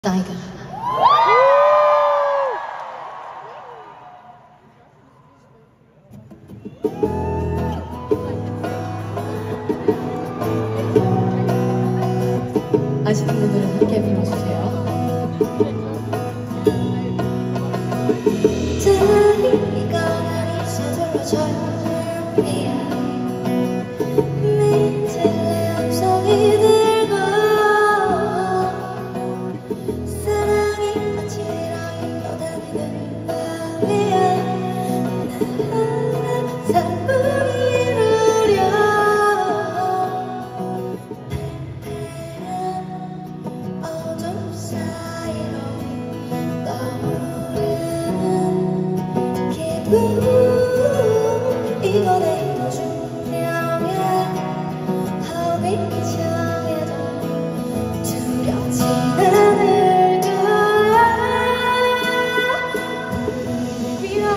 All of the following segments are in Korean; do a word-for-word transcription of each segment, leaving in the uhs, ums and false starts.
나이가 아시는 분들은 함께 불러주세요. 다리가 많이 서둘러져요. 밑에 함성이 들고 사랑이 아찔하게 떠다니는 밤이야. 산불이 이루려 팽팽한 어둠 사이로 떠오르는 기분. 이거 내가 중요해. 허비창에도 두렵지 않을 거야. 미워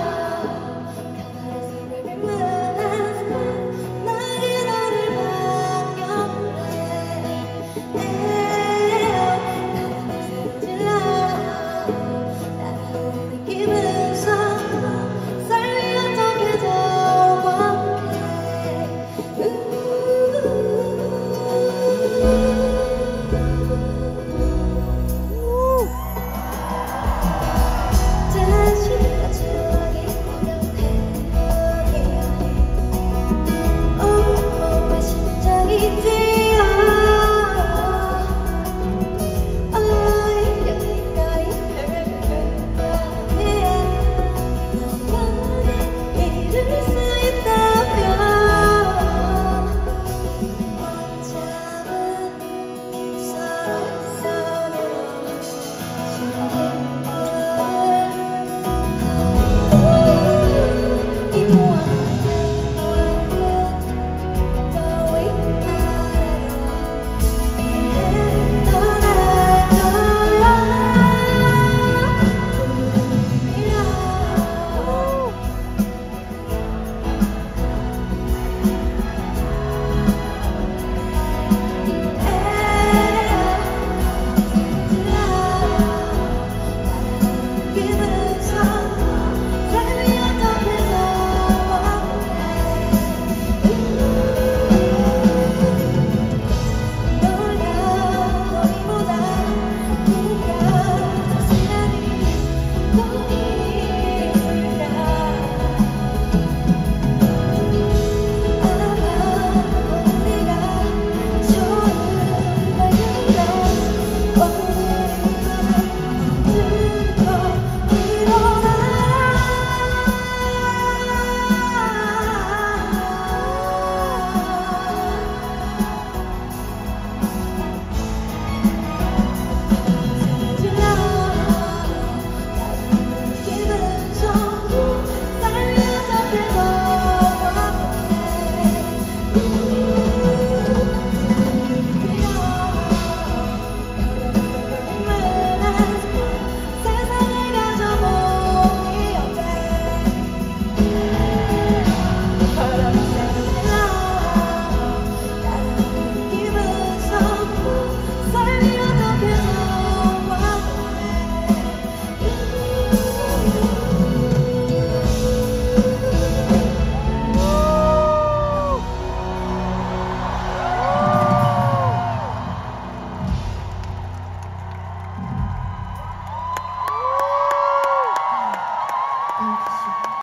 가만히 빛나는 나의 너를 바뀌었네. 나는 질러 나를 느끼면서 삶이 어떻게 더 완벽해. 다시 마주하기 어려운 행복이야. 온몸에 심장이 뛰어. 오히려 기꺼이 별별별 밤이야. 너만을 이룰 수 있다면 어쩌면 서로의 손으로 숨긴 Thank you.